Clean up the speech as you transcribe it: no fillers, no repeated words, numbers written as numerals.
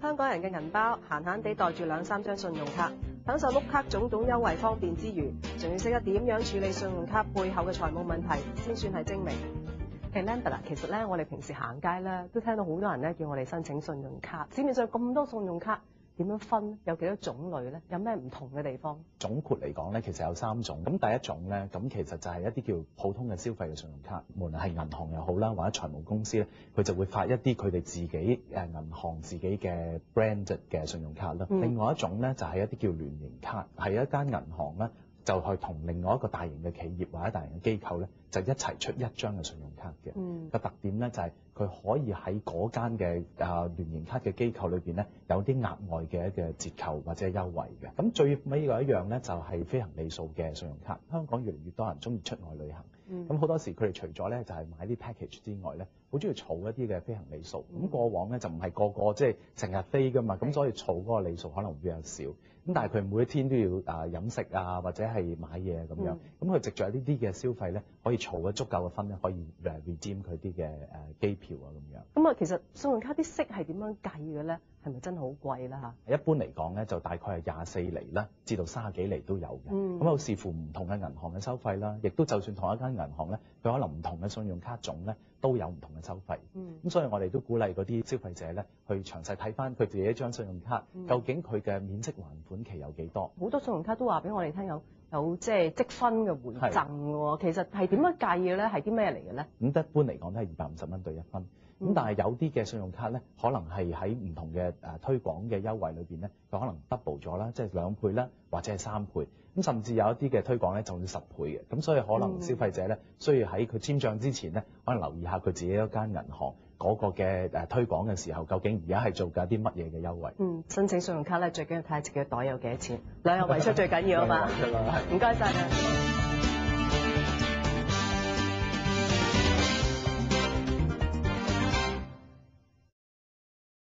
香港人嘅銀包閒閒地袋住2、3張信用卡，享受碌卡種種優惠方便之餘，仲要識得點樣處理信用卡背後嘅財務問題，先算係精明。Lambert 其實咧，我哋平時行街咧，都聽到好多人咧叫我哋申請信用卡。市面上咁多信用卡，點樣分？有幾多種類咧？有咩唔同嘅地方？ 總括嚟講咧，其實有3種。咁第一種咧，咁其實就係一啲叫普通嘅消費嘅信用卡，無論係銀行又好啦，或者財務公司咧，佢就會發一啲佢哋自己銀行自己嘅 brand 嘅信用卡啦。另外一種咧就係一啲叫聯營卡，係一間銀行咧就去同另外一個大型嘅企業或者大型嘅機構咧，就一齊出一張嘅信用卡嘅。個特點咧就係佢可以喺嗰間嘅聯營卡嘅機構裏邊咧，有啲額外嘅一個折扣或者優惠嘅。咁最尾嗰一樣咧就係飛行里數嘅信用卡。香港越嚟越多人中意出外旅行，咁好多時佢哋除咗咧就係買啲 package 之外咧，好中意儲一啲嘅飛行里數。咁過往咧就唔係個個即係成日飛㗎嘛，咁所以儲嗰個里數可能會比較少。咁但係佢每一天都要飲食啊，或者係買嘢咁樣。咁佢藉著呢啲嘅消費咧，可以儲咗足夠嘅分咧，可以redeem 佢啲嘅機票啊咁樣。咁其實信用卡啲息係點樣計嘅咧？係咪真係好貴啦嚇？ 一般嚟講咧，就大概係24厘啦，至到30幾厘都有嘅。咁好視乎唔同嘅銀行嘅收費啦，亦都就算同一間銀行咧，佢可能唔同嘅信用卡種咧都有唔同嘅收費。咁所以我哋都鼓勵嗰啲消費者咧，去詳細睇翻佢自己一張信用卡，究竟佢嘅免息還款期有幾多？好多信用卡都話俾我哋聽有即係積分嘅回贈喎。其實係點樣計嘅咧？係啲咩嚟嘅咧？ 咁一般嚟講都係250蚊對1分。咁但係有啲嘅信用卡咧，可能係喺唔同嘅推廣嘅優惠裏邊咧，佢可能 double 咗啦，即係2倍啦，或者係3倍。咁甚至有一啲嘅推廣咧，就要10倍嘅。咁所以可能消費者咧，需要喺佢簽帳之前咧，可能留意下佢自己一間銀行嗰個嘅推廣嘅時候，究竟而家係做緊啲乜嘢嘅優惠？ 申請信用卡咧，最緊要睇下自己嘅袋有幾多錢，量入為出最緊要啊嘛。唔該晒你。